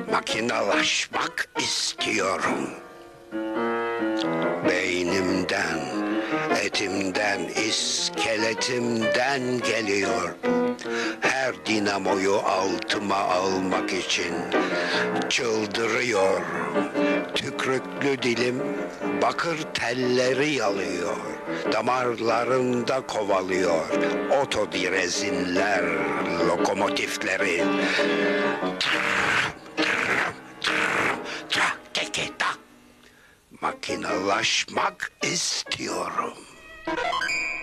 Makinalaşmak istiyorum. Beynimden, etimden, iskeletimden geliyor. Her dinamoyu altıma almak için çıldırıyor. Tükrüklü dilim bakır telleri yalıyor. Damarlarında kovalıyor. Otodirezinler, lokomotifleri. Makinalaşmak istiyorum.